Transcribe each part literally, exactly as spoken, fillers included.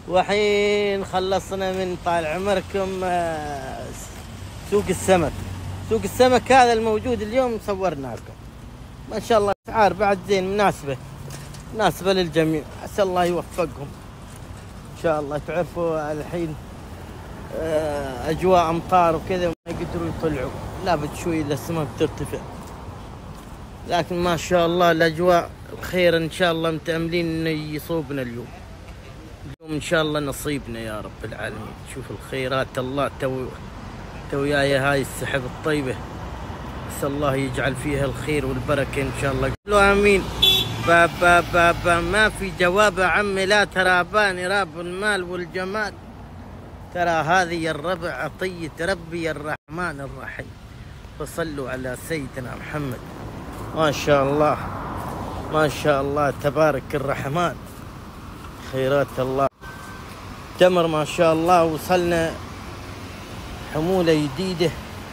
وحين خلصنا من طال عمركم سوق السمك. سوق السمك هذا الموجود اليوم صورنا لكم، ما شاء الله اسعار بعد زين، مناسبة مناسبة للجميع. عسى الله يوفقهم ان شاء الله. تعرفوا الحين اجواء امطار وكذا، ما يقدروا يطلعوا، لابد شوي الاسماك ترتفع، لكن ما شاء الله الاجواء خير ان شاء الله. متأملين انه يصوبنا اليوم اليوم ان شاء الله، نصيبنا يا رب العالمين. شوف الخيرات الله تو توياي هاي السحب الطيبة، عسى الله يجعل فيها الخير والبركة ان شاء الله. قولوا امين. بابا بابا ما في جواب عمي، لا ترابان راب المال والجمال، ترى هذه الربع عطية ربي الرحمن الرحيم، فصلوا على سيدنا محمد. ما شاء الله ما شاء الله تبارك الرحمن، خيرات الله. تمر ما شاء الله، وصلنا حمولة جديدة،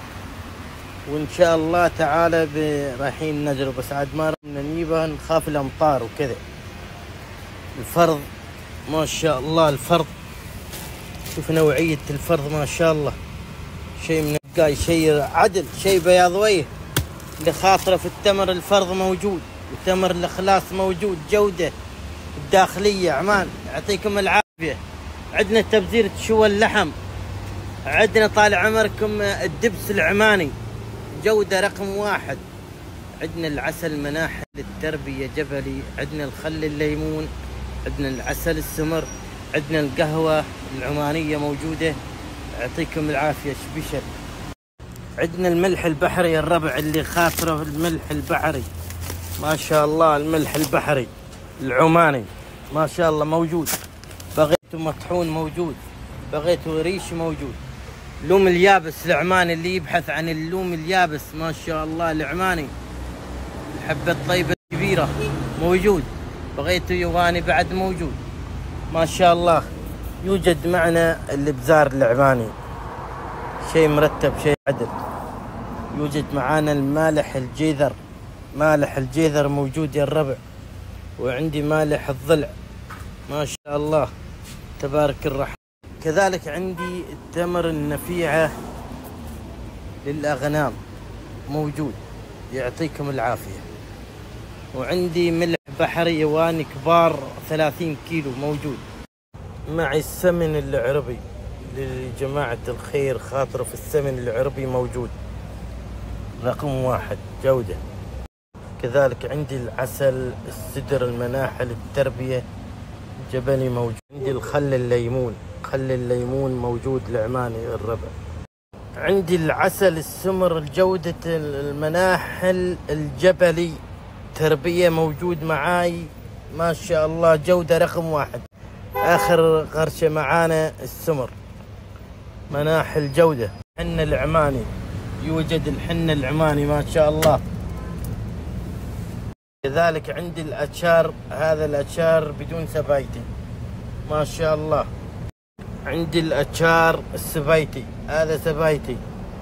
وإن شاء الله تعالى رايحين نجرب، بس عاد ما رحنا نجيبها، نخاف الأمطار وكذا. الفرض ما شاء الله، الفرض شوف نوعية الفرض ما شاء الله، شيء من القاي، شيء عدل، شيء بياض وجه. اللي خاطره في التمر الفرض موجود، وتمر الإخلاص موجود، جودة الداخلية عمان. يعطيكم العافية. عندنا تبذير شوى اللحم، عندنا طال عمركم الدبس العماني جودة رقم واحد، عندنا العسل مناحل التربية جبلي، عندنا الخل الليمون، عندنا العسل السمر، عندنا القهوة العمانية موجودة. يعطيكم العافية شبشر. عندنا الملح البحري الربع، اللي خاطره الملح البحري ما شاء الله، الملح البحري العماني ما شاء الله موجود. بغيتوا مطحون موجود، بغيتوا ريش موجود. اللوم اليابس العماني، اللي يبحث عن اللوم اليابس ما شاء الله العماني، الحبة الطيبة الكبيرة موجود. بغيتوا يواني بعد موجود ما شاء الله. يوجد معنا الابزار العماني، شيء مرتب، شيء عدل. يوجد معانا المالح الجيذر، مالح الجيذر موجود يا الربع، وعندي مالح الضلع ما شاء الله تبارك الرحمن. كذلك عندي التمر النفيعة للأغنام موجود، يعطيكم العافية. وعندي ملح بحري يواني كبار ثلاثين كيلو موجود. معي السمن العربي لجماعة الخير، خاطر في السمن العربي موجود رقم واحد جودة. كذلك عندي العسل السدر المناحل التربية جبلي موجود. عندي الخل الليمون، خل الليمون موجود العماني الربع. عندي العسل السمر الجودة المناحل الجبلي تربية موجود معاي ما شاء الله، جودة رقم واحد. آخر غرشة معانا السمر مناحل جودة. الحنة العماني، يوجد الحنة العماني ما شاء الله. كذلك عندي الأتشار، هذا الأتشار بدون سبايتي ما شاء الله. عندي الأتشار السبايتي، هذا سبايتي،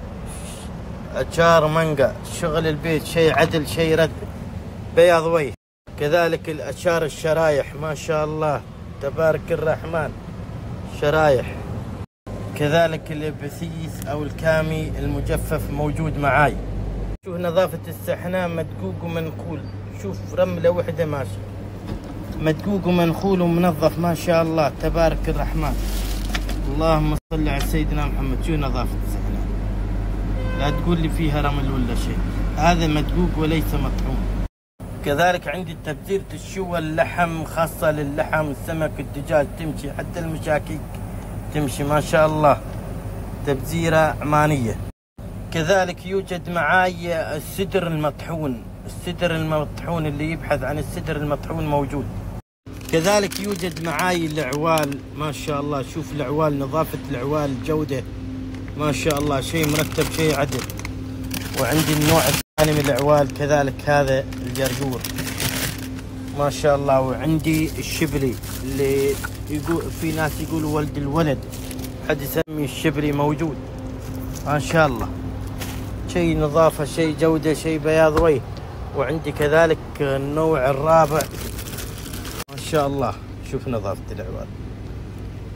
أتشار مانجا، شغل البيت، شيء عدل، شيء رد، بياض وجه. كذلك الأتشار الشرايح ما شاء الله تبارك الرحمن، شرايح. كذلك البثيث أو الكامي المجفف موجود معاي. شوف نظافة السحناء، مدقوق ومنخول، شوف رملة وحدة ماشي، مدقوق ومنخول ومنظف ما شاء الله تبارك الرحمن. اللهم صل على سيدنا محمد. شو نظافة السحناء، لا تقول لي فيها رمل ولا شيء، هذا مدقوق وليس مطحون. كذلك عندي تبذير الشوى اللحم، خاصة للحم، السمك، الدجاج، تمشي حتى المشاكيك تمشي ما شاء الله، تبذيرة عمانية. كذلك يوجد معاي السدر المطحون، السدر المطحون اللي يبحث عن السدر المطحون موجود. كذلك يوجد معاي العوال ما شاء الله، شوف العوال، نظافة العوال، جودة ما شاء الله، شيء مرتب، شيء عدل. وعندي النوع الثاني من العوال كذلك، هذا الجرجور ما شاء الله. وعندي الشبلي، اللي يقول في ناس يقولوا ولد الولد، حد يسمي الشبلي موجود ما شاء الله، شيء نظافة، شيء جودة، شيء بياض وجه. وعندي كذلك النوع الرابع ما شاء الله، شوف نظافة العوال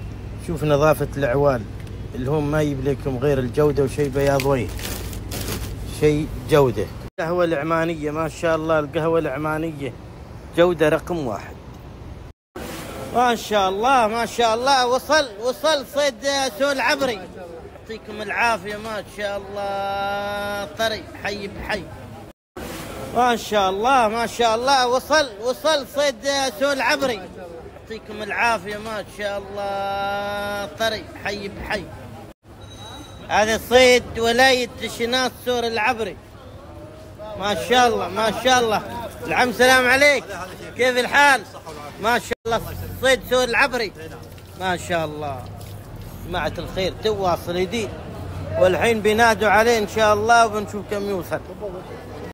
شوف نظافة العوال اللي هم ما يجيب لكم غير الجودة وشيء بياض وجه، شيء جودة. القهوة العمانية ما شاء الله، القهوة العمانية جودة رقم واحد ما شاء الله ما شاء الله. وصل وصل صيد سوق العبري، يعطيكم العافية ما شاء الله، طري حي بحي ما شاء الله ما شاء الله. وصل وصل صيد سوق العبري، يعطيكم العافية ما شاء الله، طري حي بحي. هذا صيد ولاية شناط سور العبري ما شاء الله ما شاء الله. العم سلام عليك، كيف الحال؟ ما شاء الله صيد سور العبري ما شاء الله. جماعة الخير تواصل يدي، والحين بينادوا عليه ان شاء الله وبنشوف كم يوصل.